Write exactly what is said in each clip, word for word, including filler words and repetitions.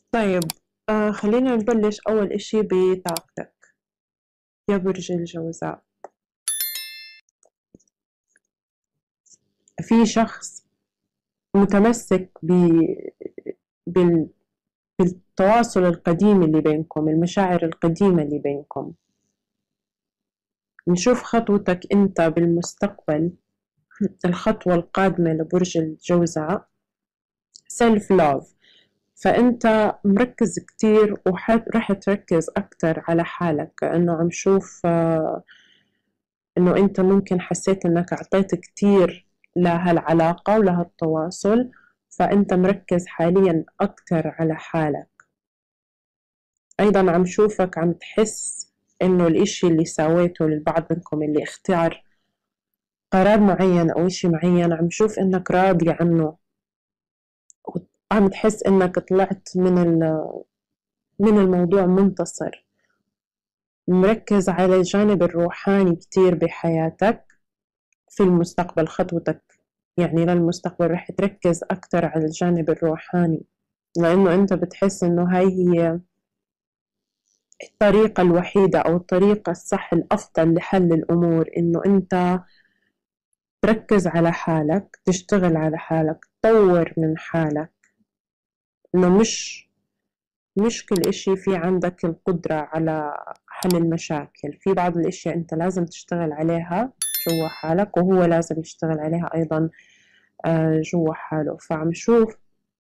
طيب، آه خلينا نبلش أول إشي بطاقتك يا برج الجوزاء. في شخص متمسك ب... بال... بالتواصل القديم اللي بينكم، المشاعر القديمة اللي بينكم. نشوف خطوتك أنت بالمستقبل، الخطوة القادمة لبرج الجوزاء سيلف لوف. فأنت مركز كتير وراح تركز أكتر على حالك، كأنه عم شوف آه إنه أنت ممكن حسيت إنك أعطيت كتير لهالعلاقة ولهالتواصل، فأنت مركز حاليا أكتر على حالك. أيضا عم شوفك عم تحس إنه الإشي اللي سويته للبعض منكم، اللي اختار قرار معين أو إشي معين، عم شوف إنك راضي عنه، وعم تحس إنك طلعت من من الموضوع منتصر. مركز على الجانب الروحاني كتير بحياتك. في المستقبل خطوتك يعني للمستقبل رح تركز أكتر على الجانب الروحاني، لأنه أنت بتحس إنه هاي هي الطريقة الوحيدة أو الطريقة الصح الأفضل لحل الأمور، إنه أنت تركز على حالك، تشتغل على حالك، تطور من حالك. إنه مش مش كل إشي في عندك القدرة على حل المشاكل، في بعض الأشياء أنت لازم تشتغل عليها جوا حالك، وهو لازم يشتغل عليها أيضا جوا حاله. فعم شوف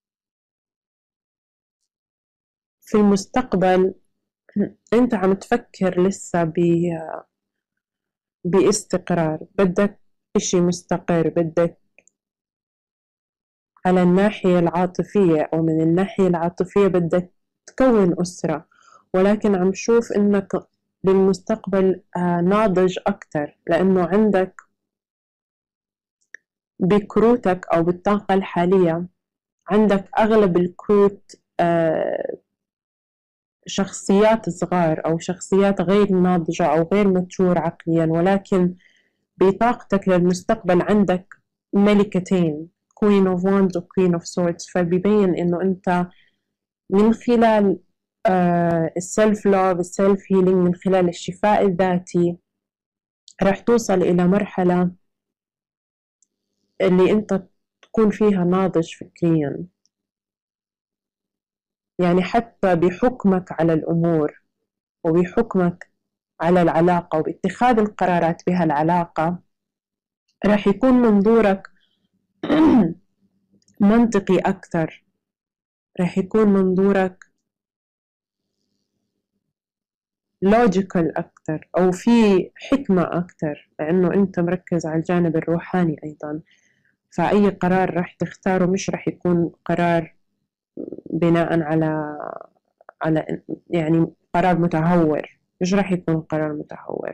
في المستقبل أنت عم تفكر لسه ب... باستقرار، بدك إشي مستقر، بدك على الناحية العاطفية أو من الناحية العاطفية بدك تكون أسرة، ولكن عم شوف إنك بالمستقبل ناضج أكتر، لأنه عندك بكروتك أو بالطاقة الحالية عندك أغلب الكروت شخصيات صغار أو شخصيات غير ناضجة أو غير متشور عقليا، ولكن بطاقتك للمستقبل عندك ملكتين، Queen of Wands و Queen of Swords. فبيبين إنه أنت من خلال السيلف لوف، السيلف هيلينج، من خلال الشفاء الذاتي راح توصل إلى مرحلة اللي أنت تكون فيها ناضج فكريا. يعني حتى بحكمك على الأمور وبحكمك على العلاقة وباتخاذ القرارات بها العلاقة راح يكون منظورك منطقي أكتر، راح يكون منظورك logical أكتر أو في حكمة أكتر، لأنه أنت مركز على الجانب الروحاني أيضا. فأي قرار راح تختاره مش راح يكون قرار بناء على على يعني قرار متهور، مش راح يكون قرار متهور.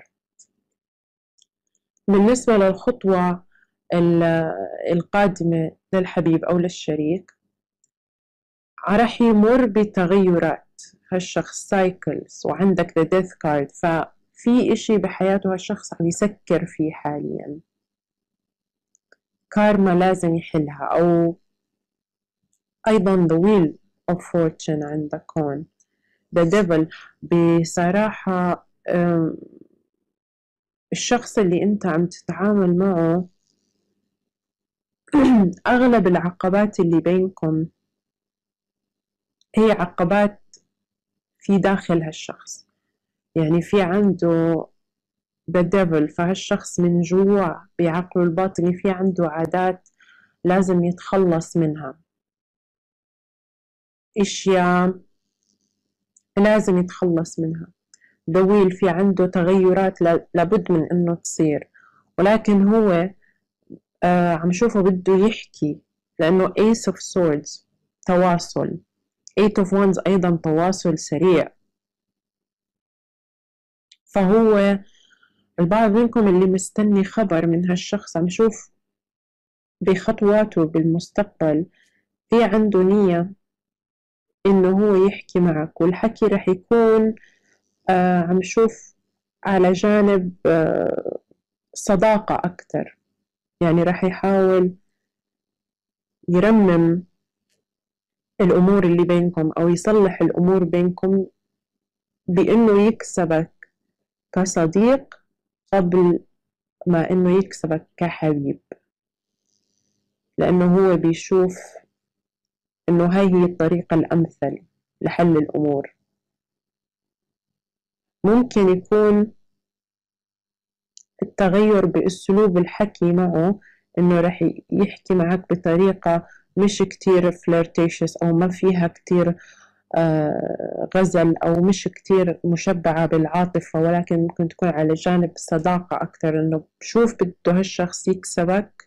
بالنسبة للخطوة القادمة للحبيب أو للشريك، راح يمر بتغيرات هالشخص سايكلز، وعندك the death card، ففي إشي بحياته هالشخص عم يسكر فيه حاليا، كارما لازم يحلها. أو أيضا the wheel of fortune عندك هون the devil. بصراحة الشخص اللي أنت عم تتعامل معه أغلب العقبات اللي بينكم هي عقبات في داخل هالشخص، يعني في عنده the devil، فهالشخص من جوا بعقله الباطني في عنده عادات لازم يتخلص منها، اشياء لازم يتخلص منها. the wheel في عنده تغيرات لابد من انه تصير، ولكن هو آه عم شوفه بده يحكي، لانه ace of swords تواصل، eight of wands ايضا تواصل سريع. فهو البعض منكم اللي مستني خبر من هالشخص عم شوف بخطواته بالمستقبل في عنده نية إنه هو يحكي معك، والحكي رح يكون آه عم شوف على جانب آه صداقة أكتر، يعني رح يحاول يرمم الأمور اللي بينكم أو يصلح الأمور بينكم بإنه يكسبك كصديق قبل ما إنه يكسبك كحبيب، لأنه هو بيشوف إنه هاي هي الطريقة الأمثل لحل الأمور. ممكن يكون التغير بأسلوب الحكي معه، إنه رح يحكي معك بطريقة مش كتير flirtatious أو ما فيها كتير آه غزل، أو مش كتير مشبعة بالعاطفة، ولكن ممكن تكون على جانب الصداقة أكتر، إنه بشوف بده هالشخص يكسبك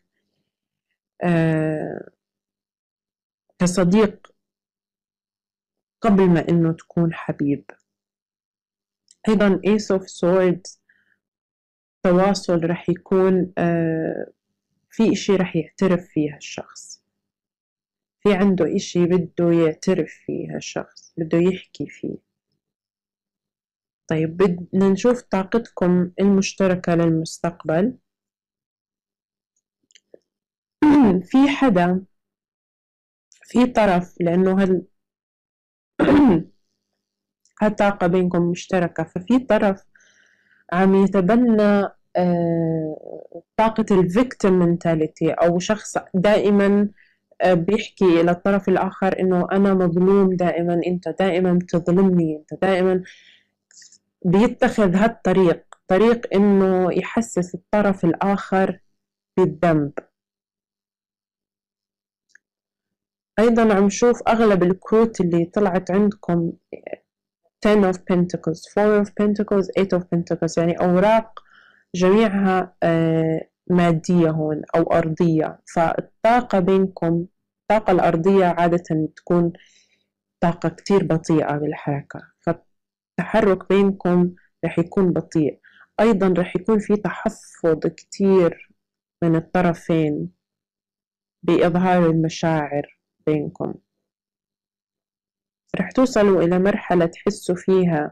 آه كصديق قبل ما إنه تكون حبيب. أيضا Ace of Swords تواصل رح يكون آه في إشي رح يعترف فيه الشخص، في عنده إشي بده يعترف فيه الشخص، بده يحكي فيه. طيب بدنا نشوف طاقتكم المشتركة للمستقبل. في حدا، في طرف، لأنه هال هالطاقة بينكم مشتركة، ففي طرف عم يتبنى آه طاقة الفيكتيم mentality، أو شخص دائما بيحكي إلى الطرف الآخر إنه أنا مظلوم دائما، أنت دائما بتظلمني، أنت دائما. بيتخذ هالطريق طريق إنه يحسس الطرف الآخر بالذنب. أيضا عم شوف أغلب الكروت اللي طلعت عندكم ten of Pentacles, four of Pentacles, eight of Pentacles، يعني أوراق جميعها مادية هون أو أرضية. فالطاقة بينكم، الطاقة الأرضية عادة تكون طاقة كتير بطيئة بالحركة، فالتحرك بينكم رح يكون بطيء. أيضا رح يكون في تحفظ كتير من الطرفين بإظهار المشاعر بينكم. رح توصلوا إلى مرحلة تحسوا فيها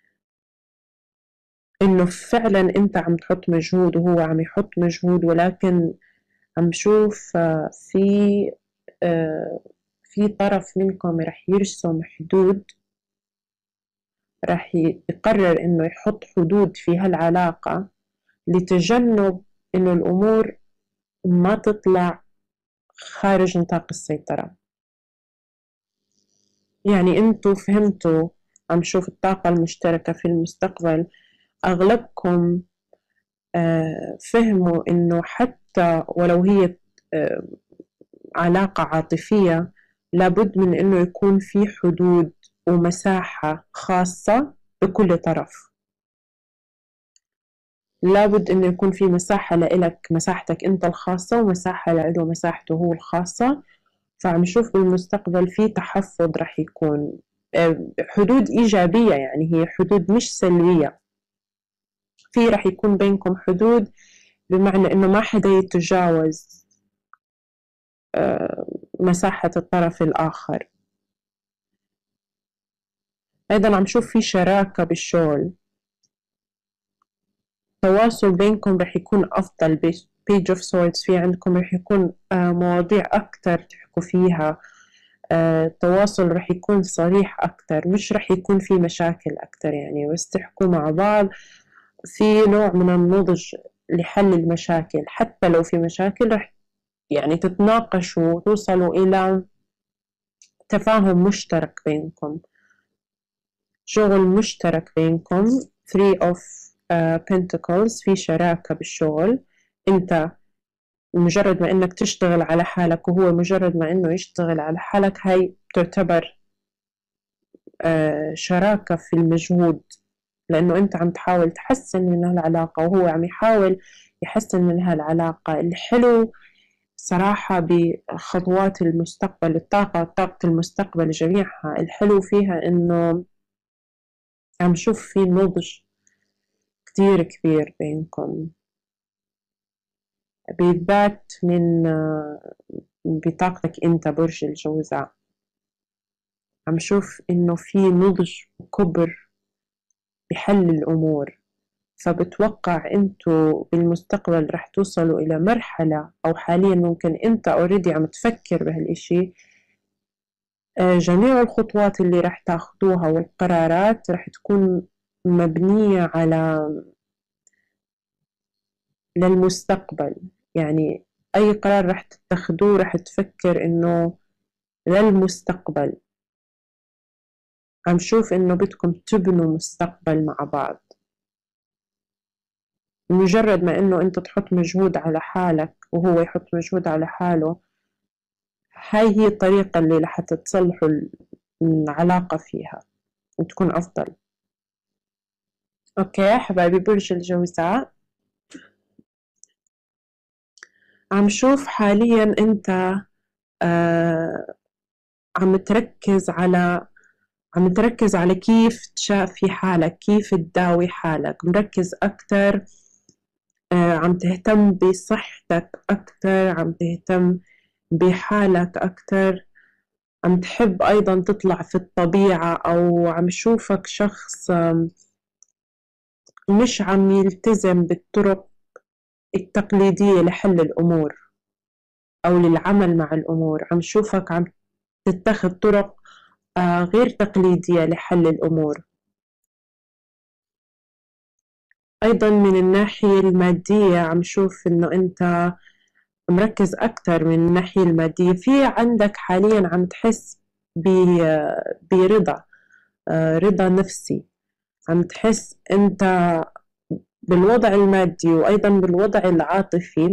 إنه فعلا أنت عم تحط مجهود وهو عم يحط مجهود، ولكن عم شوف في في طرف منكم رح يرسم حدود، رح يقرر إنه يحط حدود في هالعلاقة لتجنب إنه الأمور ما تطلع خارج نطاق السيطرة. يعني أنتوا فهمتوا، عم شوف الطاقة المشتركة في المستقبل أغلبكم آه فهموا إنه حتى ولو هي آه علاقة عاطفية، لابد من إنه يكون في حدود ومساحة خاصة لكل طرف. لابد إنه يكون في مساحة لإلك، مساحتك أنت الخاصة، ومساحة لإله مساحته هو الخاصة. فعم نشوف بالمستقبل في تحفظ رح يكون حدود إيجابية، يعني هي حدود مش سلبية. في رح يكون بينكم حدود بمعنى إنه ما حدا يتجاوز مساحة الطرف الآخر. أيضا عم شوف في شراكة بالشغل، التواصل بينكم رح يكون أفضل. Page of Swords في عندكم رح يكون مواضيع أكتر تحكوا فيها، التواصل رح يكون صريح أكتر، مش رح يكون في مشاكل أكتر، يعني بس تحكوا مع بعض في نوع من النضج لحل المشاكل. حتى لو في مشاكل رح يعني تتناقشوا وتوصلوا إلى تفاهم مشترك بينكم، شغل مشترك بينكم. three of uh, Pentacles في شراكة بالشغل. أنت مجرد ما إنك تشتغل على حالك وهو مجرد ما إنه يشتغل على حالك، هاي تعتبر uh, شراكة في المجهود، لأنه أنت عم تحاول تحسن من هالعلاقة وهو عم يحاول يحسن من هالعلاقة. الحلو صراحة بخطوات المستقبل، الطاقة طاقة المستقبل جميعها الحلو فيها إنه عم شوف في نضج كتير كبير بينكم، بالذات من بطاقتك أنت برج الجوزاء. عم شوف إنه في نضج وكبر بحل الأمور. فبتوقع أنتوا بالمستقبل رح توصلوا إلى مرحلة، أو حاليا ممكن أنت أوريدي عم تفكر بهالإشي، آه، جميع الخطوات اللي راح تاخدوها والقرارات راح تكون مبنية على للمستقبل. يعني أي قرار راح تتخذوه راح تفكر إنه للمستقبل. عم شوف إنه بدكم تبنوا مستقبل مع بعض. مجرد ما إنه أنت تحط مجهود على حالك وهو يحط مجهود على حاله، هاي هي الطريقة اللي راح تتصلحوا العلاقة فيها وتكون أفضل. أوكي يا حبايبي برج الجوزاء، عم شوف حاليا أنت آه عم تركز على عم تركز على كيف تشافي حالك، كيف تداوي حالك، مركز أكتر. آه عم تهتم بصحتك أكتر، عم تهتم بحالك أكتر، عم تحب أيضا تطلع في الطبيعة، أو عم شوفك شخص مش عم يلتزم بالطرق التقليدية لحل الأمور أو للعمل مع الأمور. عم شوفك عم تتخذ طرق آه غير تقليدية لحل الأمور. أيضا من الناحية المادية عم شوف إنه أنت مركز أكتر من الناحية المادية. في عندك حاليا عم تحس برضا، رضا نفسي. عم تحس أنت بالوضع المادي وأيضا بالوضع العاطفي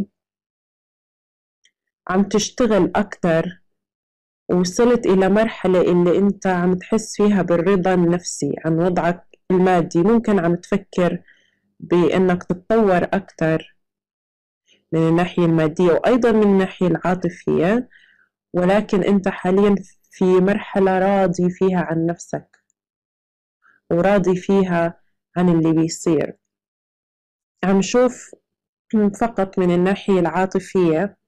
عم تشتغل أكتر، ووصلت إلى مرحلة اللي أنت عم تحس فيها بالرضا النفسي عن وضعك المادي. ممكن عم تفكر بأنك تتطور أكتر من الناحية المادية وأيضا من الناحية العاطفية، ولكن أنت حاليا في مرحلة راضي فيها عن نفسك وراضي فيها عن اللي بيصير. عم شوف فقط من الناحية العاطفية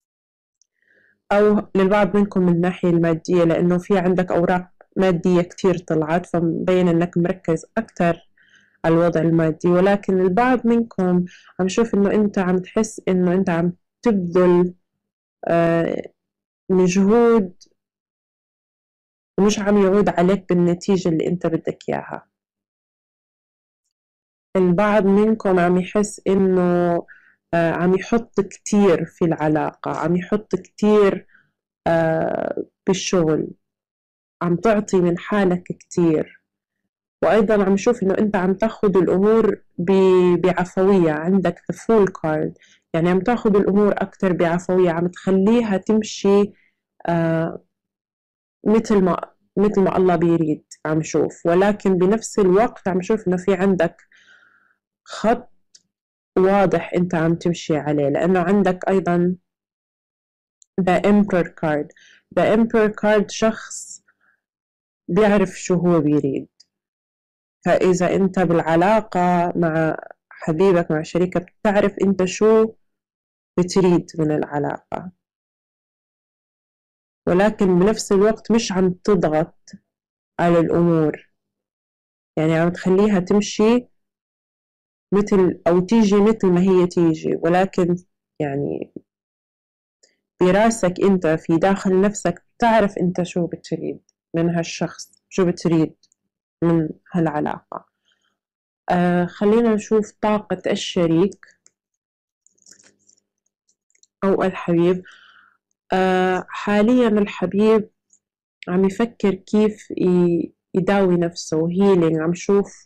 أو للبعض منكم من الناحية المادية، لأنه في عندك أوراق مادية كتير طلعت، فمبين أنك مركز أكتر على الوضع المادي. ولكن البعض منكم عم شوف أنه أنت عم تحس أنه أنت عم تبذل آه مجهود ومش عم يعود عليك بالنتيجة اللي أنت بدك إياها. البعض منكم عم يحس إنه آه عم يحط كتير في العلاقة، عم يحط كتير آه بالشغل، عم تعطي من حالك كتير. وأيضا عم شوف إنه أنت عم تاخد الأمور بعفوية. عندك the full card، يعني عم تاخد الأمور أكتر بعفوية، عم تخليها تمشي آه مثل ما مثل ما الله بيريد. عم شوف، ولكن بنفس الوقت عم شوف إنه في عندك خط واضح أنت عم تمشي عليه، لأنه عندك أيضا the emperor card. the emperor card شخص بيعرف شو هو بيريد. فإذا أنت بالعلاقة مع حبيبك مع شريكك بتعرف أنت شو بتريد من العلاقة، ولكن بنفس الوقت مش عم تضغط على الأمور، يعني عم تخليها تمشي مثل أو تيجي مثل ما هي تيجي، ولكن يعني براسك أنت في داخل نفسك تعرف أنت شو بتريد من هالشخص، شو بتريد من هالعلاقة. آه خلينا نشوف طاقة الشريك أو الحبيب. آه حاليا الحبيب عم يفكر كيف يداوي نفسه هيلينج. عم شوف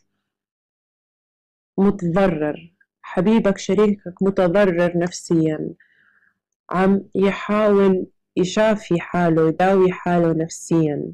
متضرر، حبيبك شريكك متضرر نفسيا، عم يحاول يشافي حاله يداوي حاله نفسيا.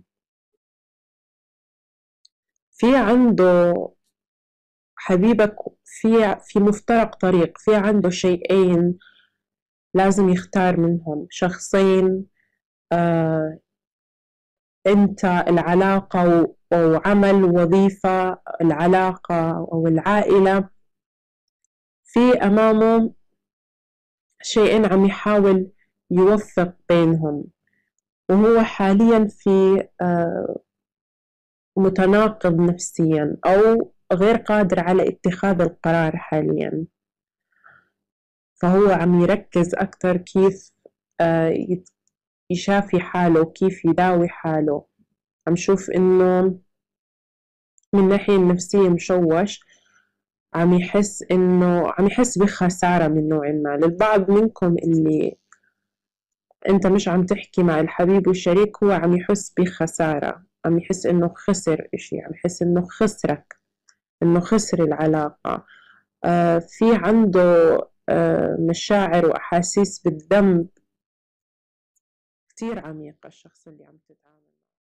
في عنده حبيبك في في مفترق طريق، في عنده شيئين لازم يختار منهم، شخصين. آه أنت العلاقة وعمل وظيفة، العلاقة أو العائلة، في أمامه شيئين عم يحاول يوفق بينهم، وهو حاليا في آه متناقض نفسيا أو غير قادر على اتخاذ القرار حاليا. فهو عم يركز أكتر كيف آه يشافي حاله وكيف يداوي حاله. عم شوف إنه من الناحية النفسية مشوش، عم يحس إنه عم يحس بخسارة من نوع ما. للبعض منكم اللي أنت مش عم تحكي مع الحبيب والشريك، هو عم يحس بخسارة، عم يحس إنه خسر إشي، عم يحس إنه خسرك، إنه خسر العلاقة. آه في عنده آه مشاعر وأحاسيس بالذنب كتير عميقة الشخص اللي عم تتعامل